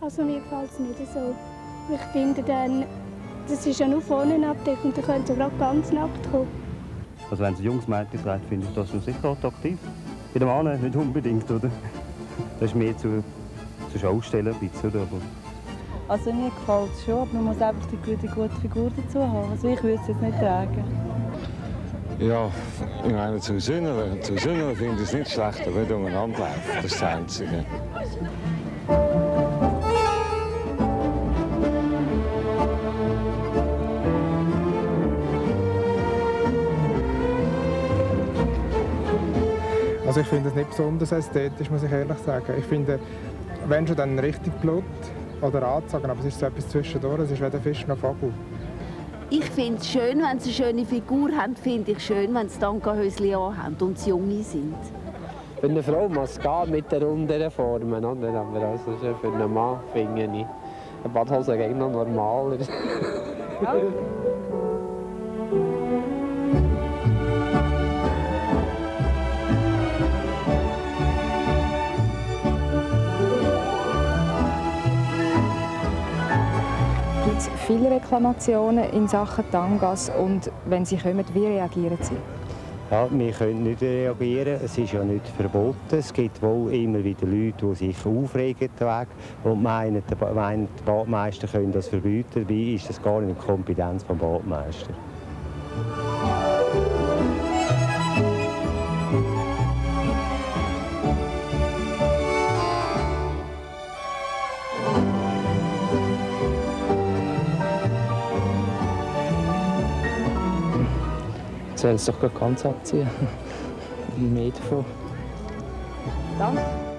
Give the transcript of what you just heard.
Also mir gefällt es nicht so. Ich finde dann, das ist ja nur vorne abgedeckt und dann können sie gerade ganz nackt kommen. Also wenn es ein junges Mädchen trägt, finde ich das sicher attraktiv. Bei dem Mann nicht unbedingt, oder? Das ist mehr zu Schaustellen ein bisschen, oder? Also mir gefällt es schon, aber man muss einfach die gute Figur dazu haben. Also ich würde es jetzt nicht tragen. Ja, ich meine, zu Sündern finde ich es nicht schlecht, aber nicht umeinander laufen. Das ist das Einzige. Also ich finde es nicht besonders ästhetisch, muss ich ehrlich sagen. Ich finde, wenn schon dann richtig Blut oder anzogen, aber es ist so etwas zwischendurch, es ist weder Fisch noch Vogel. Ich finde es schön, wenn sie eine schöne Figur haben, finde ich schön, wenn sie Tankerhöschen anhaben und sie junge sind. Für eine Frau muss es mit den runden Formen, oder? Aber also für einen Mann finde ich eine Badhose eigentlich noch normaler. Ja. Es gibt viele Reklamationen in Sachen Tangas und wenn sie kommen, wie reagieren Sie? Ja, wir können nicht reagieren, es ist ja nicht verboten. Es gibt wohl immer wieder Leute, die sich aufregen und meinen, die Badmeister können das verbieten. Dabei ist das gar nicht in der Kompetenz des Badmeisters. Jetzt werden sie doch ganz abziehen. Mehr davon. Danke.